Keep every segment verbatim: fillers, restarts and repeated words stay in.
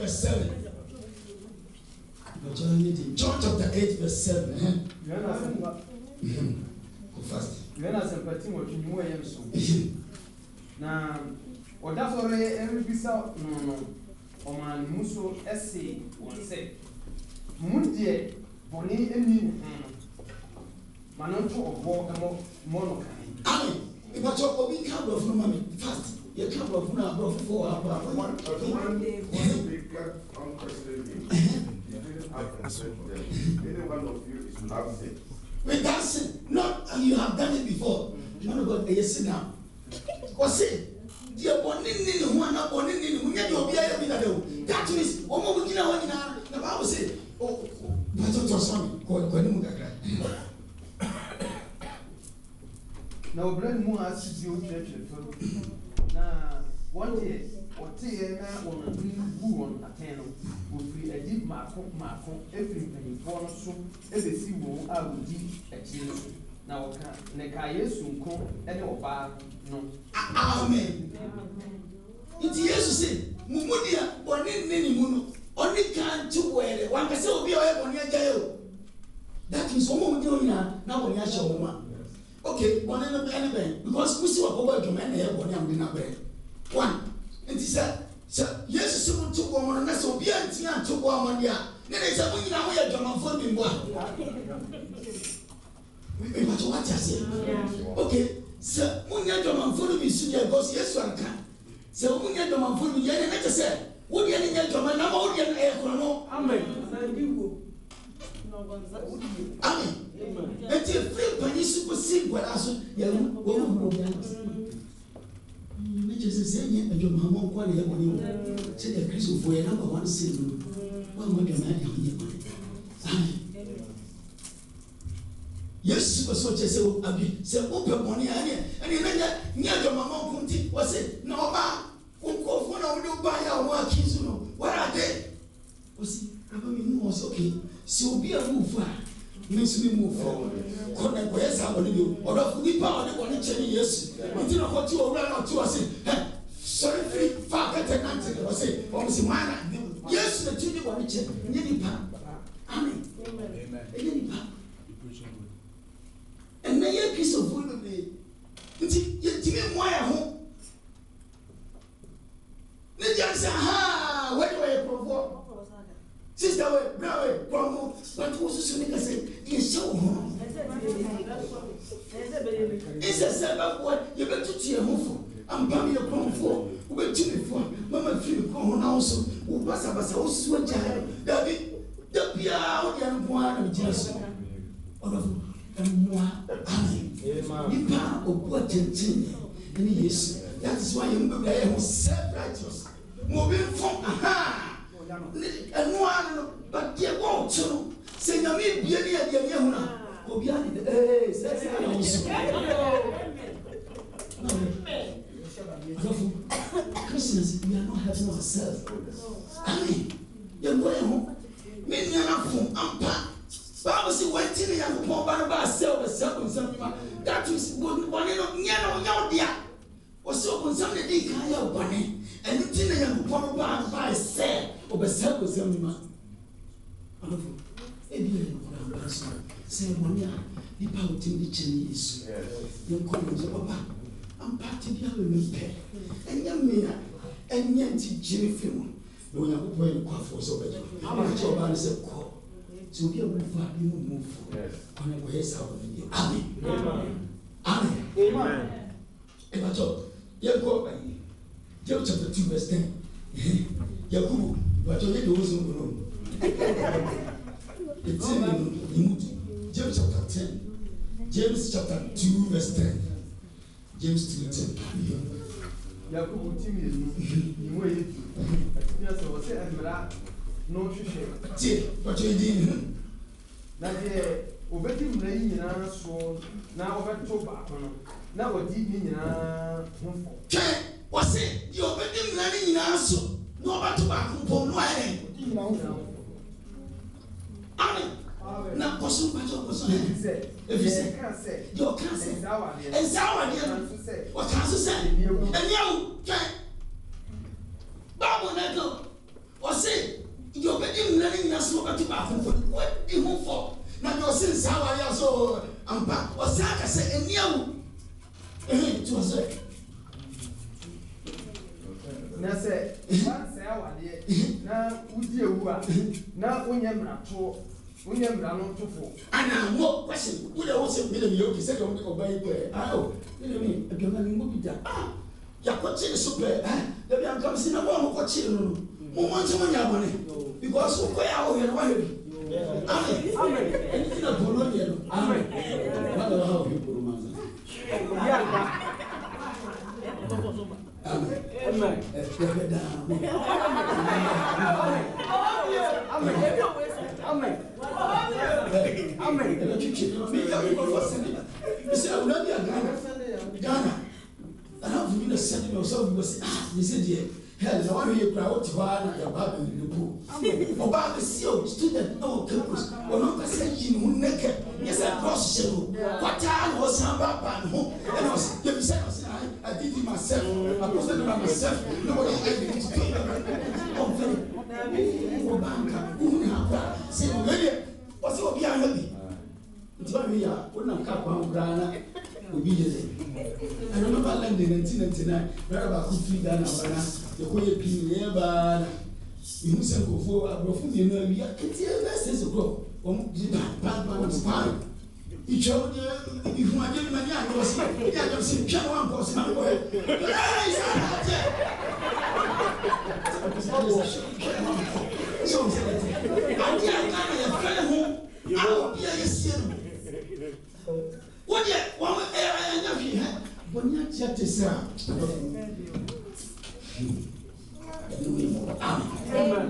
verse seven. John chapter eight verse seven. Go fast. Na oda sore everybisa no no oman muso ese wonse mundie boni eni manon to obo emo mono kan amen but your obi can bro from mama fast you can bro from bro for one one day one big unprecedented any one of you is dancing we dancing not you have done it before man of God yes now because dear bonini no one na bonini no nya de obi aye bi na de that means omo bu gina wani na the Bible say oh but to some ko ko ni mu kakra na obran mu asisi o church na one day otie na won bu won ateno ofri adi maako maako efri mpanyinfo no so ebesi wo a wodi akiri na oka ne ka Yesu nko ene oba no amen iti Yesu se mumudia boni nini muno oni kan to were wan ka se obi o e boni ajaye o that is omo mudi o ina na boni a show ma okay boni no ene ben because we see what go do men e boni am na bre one iti se se Yesu se mu to go mo na se obi anti an to go mo dia ne ne se mu nyina ho ye dwama fo bi mbo a we want to watch us okay so munya dwama fo bi su ye because Yesu anka se munya dwama fo bi ye ne ne se wo dia ne nya dwama na ma wo dia e ko no amen amen eti free pani su ko si gwara so ye wo wo wo dia ne je se se nye dwama mo ko le ye ko ni wo se de Kristo fo ye na ba wan se no wa mo dwama ya ye ko amen Yes, was what you say, Abi, say, open money, and you know, near your mamma Kunti was it, no, ma, Uncle, one of you buy our work, you know, where are they? Was it, I mean, was okay, so be a move, makes me move forward. Connect where's I want to do, or of the power they want to change, yes, until I want to run out to us, sorry, free, far better than I was saying, or was mine, yes, the two want to change, nearly pap, amen, amen. And now a piece of wood be you why I home. The judge said, ha, where do I provoke? Sister, way, brother, promo, but was the nigga say, you so home. It's a set of what you got to see a move. I'm coming a crumb for, who will tell me for, Mamma feel come also, who was a bass, who sweat child, David, the Pia, and one of Jesus. Moi, amen. Nipa obu atentene ene Yesu. That is why you mbeba e ho self-righteous. Mo be from aha. Enu anu but dey go to. Se nyame bie ne ade ane hu na. Obi ade eh say say na Yesu. Christians, we are not helping ourselves. Amen. You go e ho. Me nyana fun ampa. Bible say one thing you go born by self the self something that is one no nya no nya dia was so something dey kan ya bone anything you go born by by self or the self something ma alofo e bi e ko na so say one ya di pa o tin di cheni Yesu you ko no so papa am party bi awe me pe enya me ya enya ti jiri film no ya ko boy ko afo so be am a cho ba se ko so be able to find you move on a way out of the amen amen amen e ba cho ye go by Job chapter two verse ten Yakubu ba cho ye do so no it's in James chapter ten James chapter two verse ten James two ten Yakubu timi ni mo ye ya so wo se amra no hwehwe tie what you did na je obeti mra yi nyina so na obeto ba kono na odi ni nyina honfo ke wase di obeti mra ni nyina so na obeto ba honfo no aye odi nyina honfo amen na koso ba jo koso se efi se ka se yo ka se enzawa de enzawa de o ka se se eniawu ke bawo na go wase bɛto baako fo wadi ho fɔ na deɛ ɔse nsaa wayɛ so ampa ɔse aka sɛ ani awu ɛhɛ nti wɔ sɛ na sɛ wansɛ awadeɛ na wodi ewu a na wonyɛ mmarato wonyɛ mmara no tofo ana mo kwɛhyɛ wode wo sɛ mene meyɛ obi sɛ deɛ wode ɔba yi pɛ ao mene me aduama ne mmɔ bi da ah yɛakɔkye ne so pɛ dabi anka me sɛ na woa mokɔkyee no no momɔ nkyɛ monyɛ abɔne because wokɔyɛ a wohwɛ no woahwɛ bi amen ɛne tina polo deɛ no amen wada waha wohwɛ polo ma sa amen amen yɛhwɛ daa amen amen amen ɛbɛtwitwe meyɛ wokɔfɔ sɛne mesɛ awura bi a ghana ghana anaafo bi na sɛne me ɔsɛ wobi wɔ sɛ ah mesɛ deɛ hell na wahwɛ yɛ kura wote hɔ a na yɛba bɛwiri po ɔbaa bɛsi o student na wɔ campus ɔno nkasa yi ne ho nnɛkɛ nyɛ sɛ drɔs hyɛ no kwataa na ɔsan baaba ne ho ɛna ɔsɛ yɛbisɛ na ɔsɛ I did it myself I posted it by myself nobody had it to do ɔmfɛ ɔbaa nka wohu ne akora sɛ wɔyɛ ɔsɛ obi ahwɛ bi nti wahwɛ yɛ a wonam ka kwan koraa na obi yɛ dɛ I remember London nineteen ninety-nine brother baako firi Ghana bana yɛkɔyɛ pii na yɛyɛ baa na mehu sɛ nkurɔfoɔ aborɔfo mmienu awia keteɛ bɛsɛ sɛ korɔ wɔn gye paapaapaapaa itwa wo deɛ ihu adeɛ no ma ne anyɛ ɔse ne anyɛ sɛ twa no wankɔ ɔse na mekɔhɛ ɛi sɛ anaagye sɛ wo sɛ dɛte adeɛ a Ghana yɛfrɛ ne ho a obia yɛsie no wodeɛ wɔn ɛnyɛ hwee hɛ bɔne akyea te sɛ a amen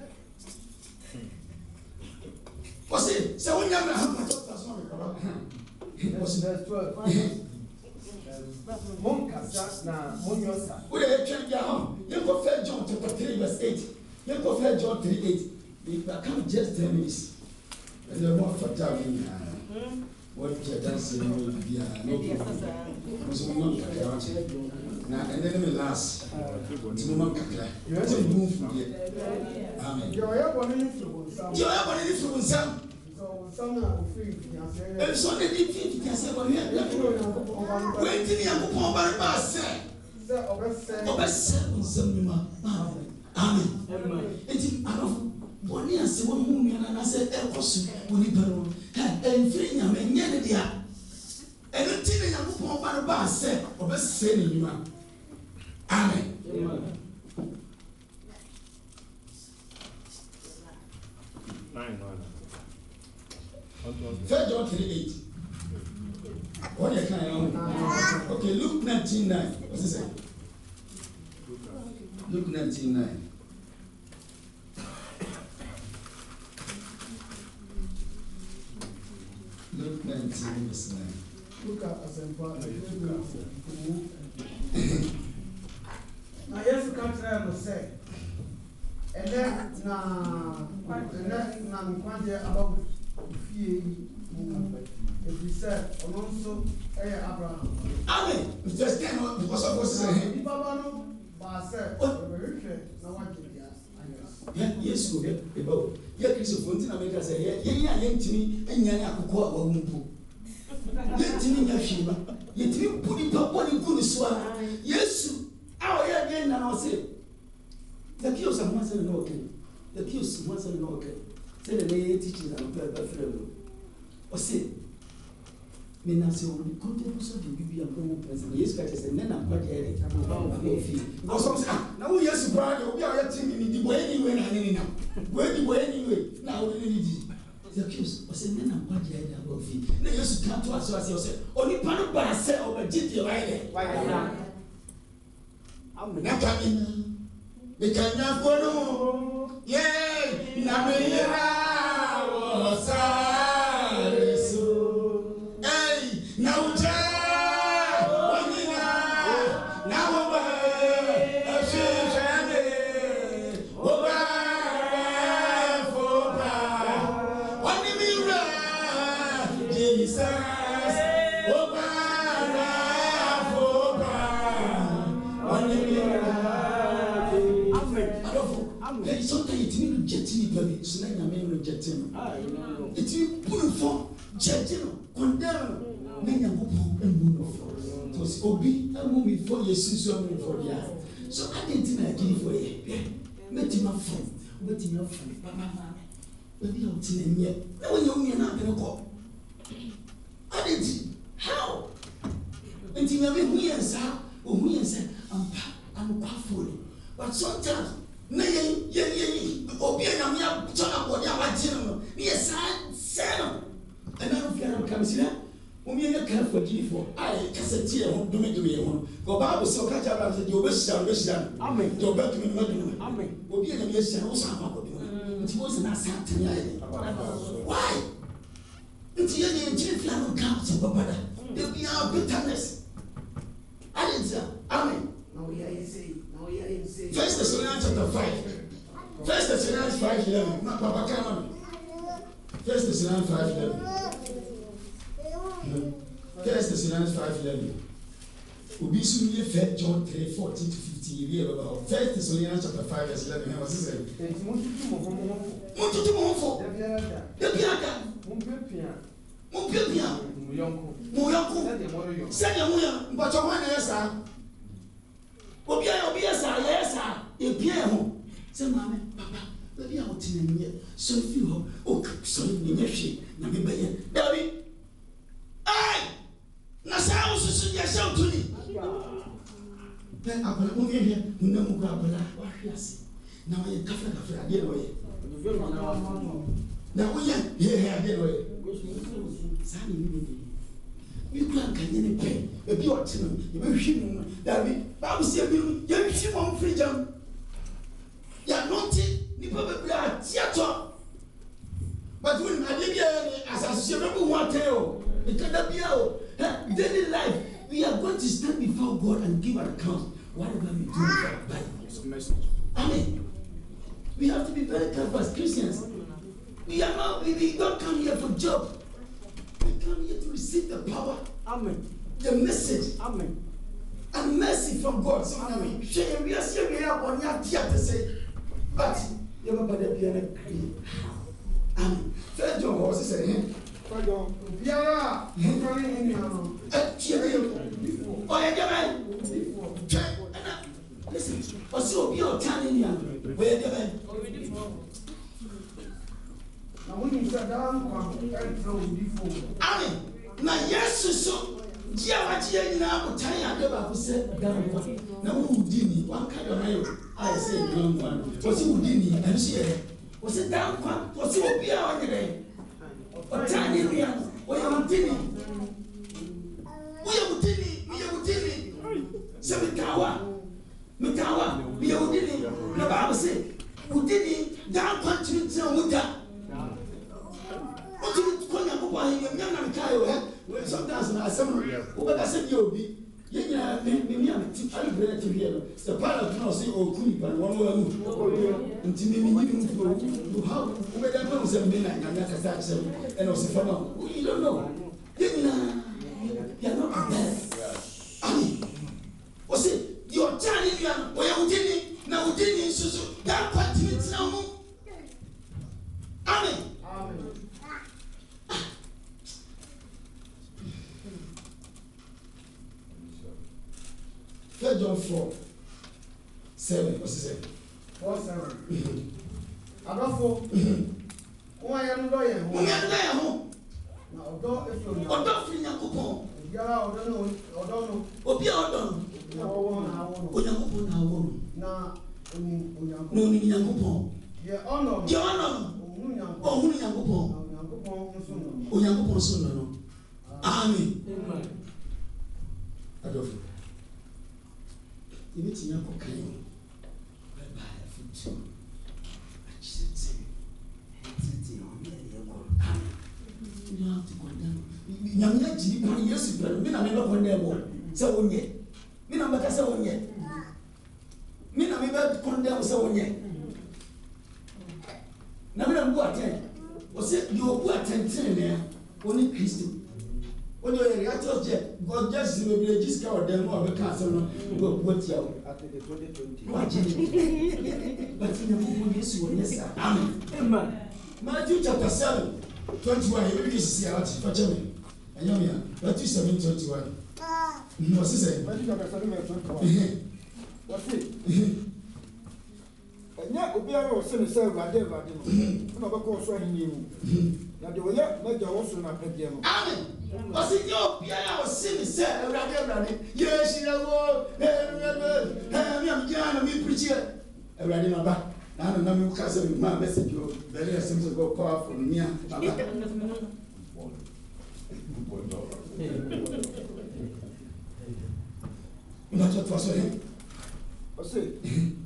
wɔse sɛ wonya mmra ha monkasa na monyɔsa wode yɛtwɛn bia hɔ yɛnkɔfɛ John chapter three verse eight yɛnkɔfɛ John three eight I come just ten minutes and then more for time what you dance in your bia no was one kakra na and then me last ti mo man kakra you want to move here amen yo ya bɔne ni firi wo nsam yo ya bɔne ni firi wo nsam so nsam na ofiri fiase e so na di fi fiase bɔ hwɛ wait ni Yakobon ba ba sɛ sɛ ɔbɛsɛ ɔbɛsɛ nsam ni ma amen amen enti arɔfo bɔne ase wɔn ho nua na sɛ ɛkɔ so wɔ nipa no ɛmfiri nyame nyɛ ne dea ɛno nti ne Yakobon ba no ba sɛ ɔbɛsɛ ne nnwuma amen Third John three eight. What you can okay, Luke nineteen nine. What's it say? Luke nineteen nine. Luke nineteen verse nine. Look at asempa na Yesu ka kyerɛ no sɛ ɛnɛ na ɛnɛ na nkwagye aba fie yi mu ɛfiri sɛ ɔno nso ɛyɛ Abraham. Amen. Just ten because of what's saying. Nipa ba no baa sɛ ɔbɛhwehwɛ na wagye bia ayɛ. Yesu yɛ eba o yɛ Kristo fo ntina mɛka sɛ yɛ yɛn a yɛntumi anya ne akokɔ a wɔn mu yɛntumi nya hwee ba yɛntumi bu nipa bɔ ne gu ne so a Yesu a ɔyɛ deɛ nyina na ɔse Zacchaeus a ho asɛm na ɔka Zacchaeus ho asɛm na ɔka sɛ na yɛ teaching na mpɛ bɛfrɛ no ɔse menase wɔ ne kɔntɛ so de bibi a kɔn pɛsɛ na Yesu ka kyerɛ sɛ nɛ na kwagya yɛ de ɔba ofi ɔsɔm sɛ na wo Yesu koraa de obi a ɔyɛ tiri ne di bɔ yɛ ni we na ne ne nam bɔ di bɔ yɛ ni we na wo ne ne di Zacchaeus ɔsɛ nɛ na kwagya yɛ de aba ofi na Yesu ka to aso ase ɔsɛ onipa no ba sɛ ɔbɛgye deɛ wayɛ dɛ na ka mi mekanya kono ye na me yera wo sare so ei na uja wonina na wo ba afishane wo ba fo ba woni mi ra Jesus wo ba fo ba woni mi ra Hey, sometimes it means jetting, baby. So now you're jetting. It means put for jetting, condemn. Then you go and move. So it's Obi, I move before you see something for the eye. So I didn't think I did it for you. Met him up from, met him up from Papa. But you don't see him yet. Now you're not going to go. I didn't. How? And you never hear, sir, or we say, I'm I'm powerful. But sometimes, nay, ye, ye, Obi and I'm young, turn up what you're watching. Yes, I said, and I don't fear I'm coming here. When you care for G for, I just a tear won't do me to me. Go Bible so catch up after your wish and wish done. Amen. Your back to me, Amen. Will be an yes, and also it wasn't a Saturday. Why? It's the only chief land counts of Papa. They'll be our bitterness. I didn't say, Amen. No, we are say, no, we are say. First Thessalonians chapter five. First Thessalonians five eleven. Not Papa Cameron. First Thessalonians five eleven. First Thessalonians five eleven. Ubi soon ye fed John three fourteen to fifteen. You hear about First Thessalonians chapter five verse eleven. What's it say? What to do more for? The Piaka. Mumpia. Mumpia. Muyonko. Send your muya. But your one yes, sir. Obia, Obia, sir. Yes, sir. You be at home. Say, Mamma, Papa. Maybe I will tell you. So if you oh, sorry, you she. Now be by David. Hey! Nasa ususu ya shautuni. Then I will move here. You know, Mugabala. What yes? Now I am kafra kafra. I didn't know. Now we are here. I didn't know. Sani you you can't get any pain. If you are telling you will shoot David. Bible says you you shoot one freedom. You are not you probably are theater. But when I live here as a civil one tale, it can be our daily life. We are going to stand before God and give an account whatever we do with our Bible. Amen. We have to be very careful as Christians. We are not, we, we don't come here for job. We come here to receive the power. Amen. The message. Amen. And mercy from God. So Amen. Share we are saying we are on your tear to say, but you have a piano. Amen. Third John was saying, Third John. Yeah. Oh, yeah, listen. What's your your turning here? Where the man? Now when you sit down, Amen. Now yes, so dear, what you now tell you about said down. Now who did one kind of mail? I say one one. What's who did and she was it down? What's your beer on the day? What time is it? What are you doing? We are doing, we are doing. Seven tower. Mitawa, we are doing. The Bible says, who did it down country to Muda. What did you call your boy? Young Kayo, sometimes I said, you'll be. Yeah, maybe I'm glad to hear the part of no say, oh, Kuni, but one more until maybe you how whether I know some men and not a tax and also from you don't know. You're not there. I mean, what's it? You're telling me, where you didn't now didn't so that continue now. Amen. Amen. Third John four, seven. What's it say? Four seven. I don't know. Who I am lawyer. Who I am lawyer. Now, don't if you don't feel your coupon. Yeah, I don't know. I don't know. Obia, I don't know. Oh, your coupon now. Now, no, your coupon. Yeah, oh no. Your honor. Oh, who your coupon? Oh, your coupon soon. Amen. I don't know. You need to know okay. Bye bye food. I just say, you have to condemn. Yamya Jimmy, one years ago, me na me no condemn. Say one year. Me na make say one year. Me na me be condemn say one year. Na me na go attend. O say you go attend ten there. Only Christ. When you are just jet, God just will be just go them or the castle. Go what you at the twenty twenty. but in the book yes you yes amen Amen. Matthew chapter seven twenty-one you read this here for me and you mean Matthew seven twenty-one what's it Matthew chapter seven verse twenty-one what's it nya obiara o se ne se awurade awurade no na obekọ so ahini mu na de oya meja wo so na pede no amen what's it yo obiara o se ne se awurade awurade yes na wo eh eh mi am jana na mi preach awurade na ba na na mi ka se ma message yo very simple go powerful nia baba Not what was it? o se